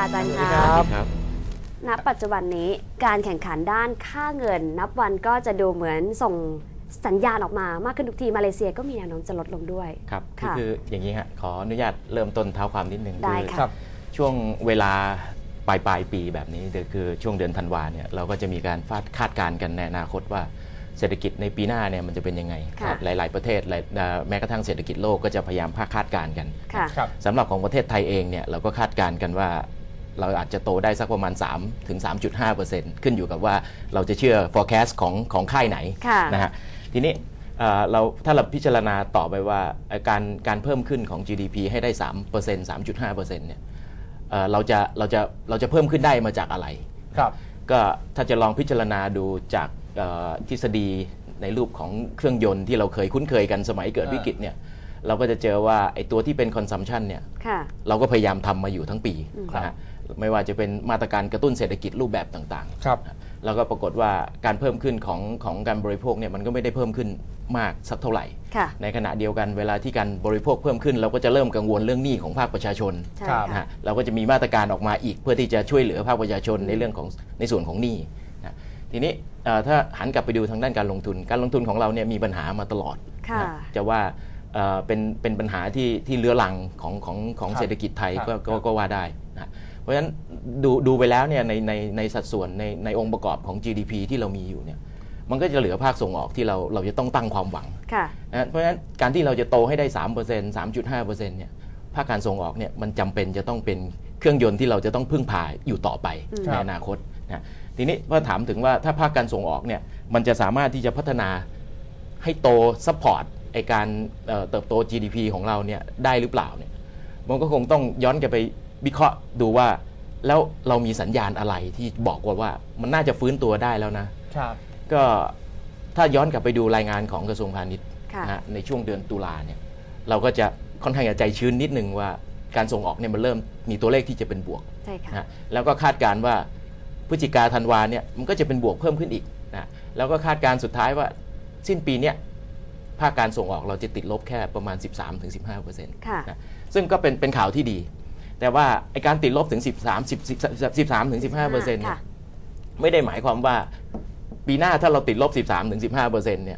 อาจารย์คะณปัจจุบันนี้การแข่งขันด้านค่าเงินนับวันก็จะดูเหมือนส่งสัญญาณออกมามากขึ้นทุกทีมาเลเซียก็มีแนวโน้มจะลดลงด้วยครับคืออย่างนี้ฮะขออนุญาตเริ่มต้นเท้าความนิดนึงได้ค่ะช่วงเวลาปลายปีแบบนี้คือช่วงเดือนธันวาเนี่ยเราก็จะมีการคาดการณ์กันในอนาคตว่าเศรษฐกิจในปีหน้าเนี่ยมันจะเป็นยังไงหลายๆประเทศแม้กระทั่งเศรษฐกิจโลกก็จะพยายามคาดการณ์กันสำหรับของประเทศไทยเองเนี่ยเราก็คาดการณ์กันว่าเราอาจจะโตได้สักประมาณ 3-3.5% ขึ้นอยู่กับว่าเราจะเชื่อ forecast ของค่ายไหนนะฮะทีนี้ถ้าเราพิจารณาต่อไปว่าการเพิ่มขึ้นของ GDP ให้ได้ 3% 3.5% เนี่ยเราจะเพิ่มขึ้นได้มาจากอะไรก็ถ้าจะลองพิจารณาดูจากทฤษฎีในรูปของเครื่องยนต์ที่เราเคยคุ้นเคยกันสมัยเกิดวิกฤตเนี่ยเราก็จะเจอว่าไอ้ตัวที่เป็น consumption เนี่ยเราก็พยายามทำมาอยู่ทั้งปีนะฮะไม่ว่าจะเป็นมาตรการกระตุ้นเศรษฐกิจรูปแบบต่างๆแล้วก็ปรากฏว่าการเพิ่มขึ้นของการบริโภคเนี่ยมันก็ไม่ได้เพิ่มขึ้นมากสักเท่าไหร่ในขณะเดียวกันเวลาที่การบริโภคเพิ่มขึ้นเราก็จะเริ่มกังวลเรื่องหนี้ของภาคประชาชนนะฮะเราก็จะมีมาตรการออกมาอีกเพื่อที่จะช่วยเหลือภาคประชาชนในส่วนของหนี้นะทีนี้ถ้าหันกลับไปดูทางด้านการลงทุนของเราเนี่ยมีปัญหามาตลอดจะว่าเป็นปัญหาที่เรื้อรังของเศรษฐกิจไทยก็ว่าได้นะเพราะฉะนั้นดูไปแล้วเนี่ยในสัดส่วนในองค์ประกอบของ GDP ที่เรามีอยู่เนี่ยมันก็จะเหลือภาคส่งออกที่เราจะต้องตั้งความหวังนะเพราะฉะนั้นการที่เราจะโตให้ได้ 3% 3.5% เนี่ยภาคการส่งออกเนี่ยมันจำเป็นจะต้องเป็นเครื่องยนต์ที่เราจะต้องพึ่งพาอยู่ต่อไปในอนาคตนะทีนี้พอถามถึงว่าถ้าภาคการส่งออกเนี่ยมันจะสามารถที่จะพัฒนาให้โตซัพพอร์ตไอการเติบโต GDP ของเราเนี่ยได้หรือเปล่าเนี่ยมันก็คงต้องย้อนกลับไปวิเคราะห์ดูว่าแล้วเรามีสัญญาณอะไรที่บอกว่ามันน่าจะฟื้นตัวได้แล้วนะครับก็ถ้าย้อนกลับไปดูรายงานของกระทรวงพาณิชย์นะในช่วงเดือนตุลาเนี่ยเราก็จะค่อนข้างจะใจชื้นนิดนึงว่าการส่งออกเนี่ยมันเริ่มมีตัวเลขที่จะเป็นบวกนะแล้วก็คาดการณ์ว่าพฤศจิกาธันวาเนี่ยมันก็จะเป็นบวกเพิ่มขึ้นอีกนะแล้วก็คาดการณ์สุดท้ายว่าสิ้นปีเนี้ยภาคการส่งออกเราจะติดลบแค่ประมาณ 13-15% นะซึ่งก็เป็นข่าวที่ดีแต่ว่าไอ้การติดลบถึง 13-15% เนี่ยไม่ได้หมายความว่าปีหน้าถ้าเราติดลบ 13-15% เนี่ย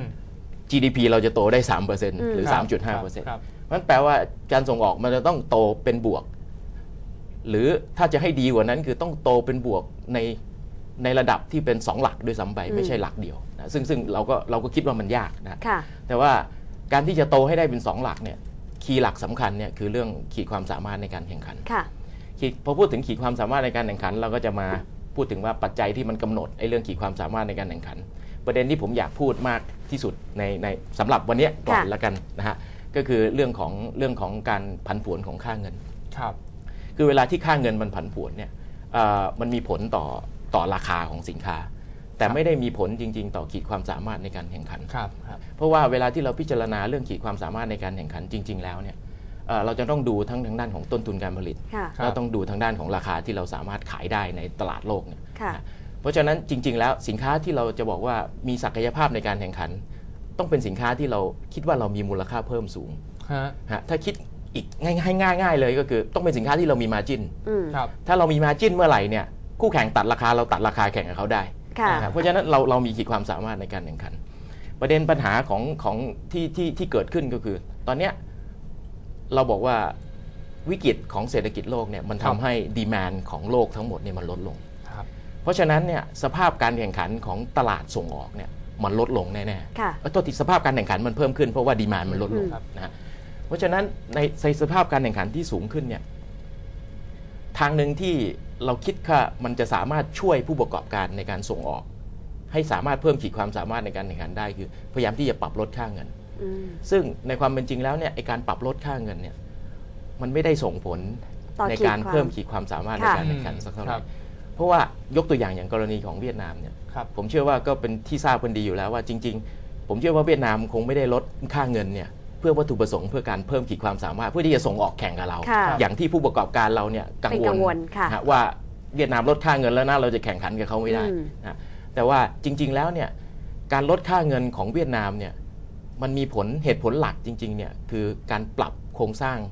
GDP เราจะโตได้ 3% หรือ 3.5% มันแปลว่าการส่งออกมันจะต้องโตเป็นบวกหรือถ้าจะให้ดีกว่านั้นคือต้องโตเป็นบวกในระดับที่เป็น2หลักด้วยซ้ำไปไม่ใช่หลักเดียวนะซึ่งเราก็คิดว่ามันยากนะแต่ว่าการที่จะโตให้ได้เป็น2หลักเนี่ยคีย์หลักสำคัญเนี่ยคือเรื่องขีดความสามารถในการแข่งขันพอพูดถึงขีดความสามารถในการแข่งขันเราก็จะมาพูดถึงว่าปัจจัยที่มันกำหนดไอ้เรื่องขีดความสามารถในการแข่งขันประเด็นที่ผมอยากพูดมากที่สุดในสำหรับวันนี้ก่อนละกันนะฮะก็คือเรื่องของการผันผวนของค่าเงินคือเวลาที่ค่าเงินมันผันผวนเนี่ยมันมีผลต่อราคาของสินค้าแต่ไม่ได้มีผลจริงๆต่อขีดความสามารถในการแข่งขันเพราะว่าเวลาที่เราพิจารณาเรื่องขีดความสามารถในการแข่งขันจริงๆแล้วเนี่ยเราจะต้องดูทั้งทางด้านของต้นทุนการผลิตแล้วต้องดูทางด้านของราคาที่เราสามารถขายได้ในตลาดโลกเนี่ยเพราะฉะนั้นจริงๆแล้วสินค้าที่เราจะบอกว่ามีศักยภาพในการแข่งขันต้องเป็นสินค้าที่เราคิดว่าเรามีมูลค่าเพิ่มสูงถ้าคิดอีกง่ายเลยก็คือต้องเป็นสินค้าที่เรามีมาร์จิ้นถ้าเรามีมาร์จิ้นเมื่อไหร่เนี่ยคู่แข่งตัดราคาเราตัดราคาแข่งกับเขาได้เพราะฉะนั้นเรามีขีดความสามารถในการแข่งขันประเด็นปัญหาของที่เกิดขึ้นก็คือตอนนี้เราบอกว่าวิกฤตของเศรษฐกิจโลกเนี่ยมันทำให้ดีมานด์ของโลกทั้งหมดเนี่ยมันลดลงเพราะฉะนั้นเนี่ยสภาพการแข่งขันของตลาดส่งออกเนี่ยมันลดลงแน่ๆตัวที่สภาพการแข่งขันมันเพิ่มขึ้นเพราะว่าดีมานด์มันลดลงนะเพราะฉะนั้นในสภาพการแข่งขันที่สูงขึ้นเนี่ยทางหนึ่งที่เราคิดว่ามันจะสามารถช่วยผู้ประกอบการในการส่งออกให้สามารถเพิ่มขีดความสามารถในการแข่งขันได้คือพยายามที่จะปรับลดค่าเงินซึ่งในความเป็นจริงแล้วเนี่ยไอ้การปรับลดค่าเงินเนี่ยมันไม่ได้ส่งผลในการเพิ่มขีดความสามารถในการแข่งขันสักเท่าไหร่เพราะว่ายกตัวอย่างกรณีของเวียดนามเนี่ยผมเชื่อว่าก็เป็นที่ทราบกันดีอยู่แล้วว่าจริงๆผมเชื่อว่าเวียดนามคงไม่ได้ลดค่าเงินเนี่ยเพื่อวัตถุประสงค์เพื่อการเพิ่มขีดความสามารถเพื่อที่จะส่งออกแข่งกับเราอย่างที่ผู้ประกอบการเราเนี่ยกังวลว่าเวียดนามลดค่าเงินแล้วนะเราจะแข่งขันกับเขาไม่ได้นะแต่ว่าจริงๆแล้วเนี่ยการลดค่าเงินของเวียดนามเนี่ยมันมีเหตุผลหลักจริงๆเนี่ยคือการปรับโครงสร้าง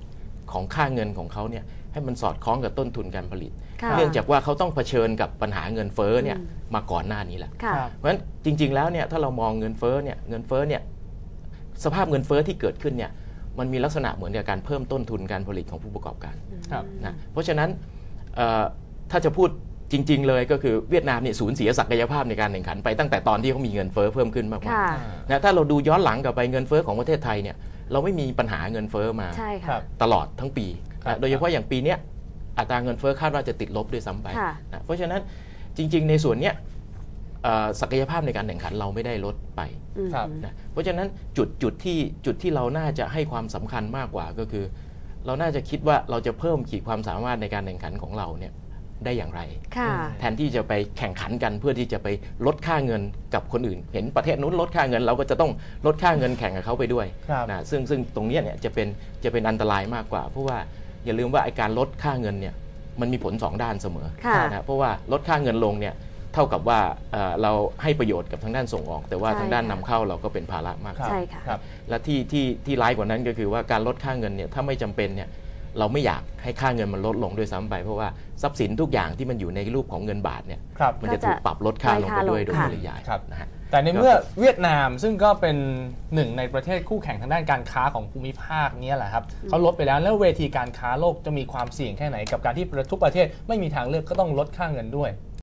ของค่าเงินของเขาเนี่ยให้มันสอดคล้องกับต้นทุนการผลิตค่ะเนื่องจากว่าเขาต้องเผชิญกับปัญหาเงินเฟ้อเนี่ยมาก่อนหน้านี้แหละค่ะเพราะฉะนั้นจริงๆแล้วเนี่ยถ้าเรามองเงินเฟ้อเนี่ยสภาพเงินเฟ้อที่เกิดขึ้นเนี่ยมันมีลักษณะเหมือนกับการเพิ่มต้นทุนการผลิตของผู้ประกอบการครับนะเพราะฉะนั้นถ้าจะพูดจริงๆเลยก็คือเวียดนามเนี่ยสูญเสียศักยภาพในการแข่งขันไปตั้งแต่ตอนที่เขามีเงินเฟ้อเพิ่มขึ้นมากค่ะๆนะถ้าเราดูย้อนหลังกลับไปเงินเฟ้อของประเทศไทยเนี่ยเราไม่มีปัญหาเงินเฟ้อมาใช่ครัค่ะบตลอดทั้งปีครับโดยเฉพาะอย่างปีเนี้ยอัตราเงินเฟ้อคาดว่าจะติดลบด้วยซ้ำไปค่ะนะเพราะฉะนั้นจริงๆในส่วนเนี้ยศักยภาพในการแข่งขันเราไม่ได้ลดไปครับนะเพราะฉะนั้นจุดที่เราน่าจะให้ความสำคัญมากกว่าก็คือ เราน่าจะคิดว่าเราจะเพิ่มขีดความสามารถในการแข่งขันของเราเนี่ยได้อย่างไรค่ะแทนที่จะไปแข่งขันกันเพื่อที่จะไปลดค่าเงินกับคนอื่น เห็นประเทศนู้นลดค่าเงินเราก็จะต้องลดค่าเงินแข่งกับเขาไปด้วยครับนะซึ่งตรงเนี้ยเนี่ยจะเป็นอันตรายมากกว่า เพราะว่าอย่าลืมว่าไอ้การลดค่าเงินเนี่ยมันมีผล2ด้านเสมอค่ะนะเพราะว่าลดค่าเงินลงเนี่ยเท่ากับว่าเราให้ประโยชน์กับทางด้านส่งออก แต่ว่าใช่ทางด้านนำค่ะเข้าเราก็เป็นภาระมากครับใช่ค่ะครับและที่ร้ายกว่านั้นก็คือว่าการลดค่าเงินเนี่ยถ้าไม่จำเป็นเนี่ยเราไม่อยากให้ค่าเงินมันลดลงด้วยซ้ำไปเพราะว่าทรัพย์สินทุกอย่างที่มันอยู่ในรูปของเงินบาทเนี่ยครับมันจะถูกปรับลดค่าลงไปด้วยโดยค่ะปริยายครับนะฮะแต่ในเมื่อเวียดนามซึ่งก็เป็นหนึ่งในประเทศคู่แข่งทางด้านการค้าของภูมิภาคเนี้แหละครับเขาลดไปแล้วแล้วเวทีการค้าโลกจะมีความเสี่ยงแค่ไหนกับการที่ทุกประเทศไม่มีทางเลือกก็ต้องลดค่าเงินด้วย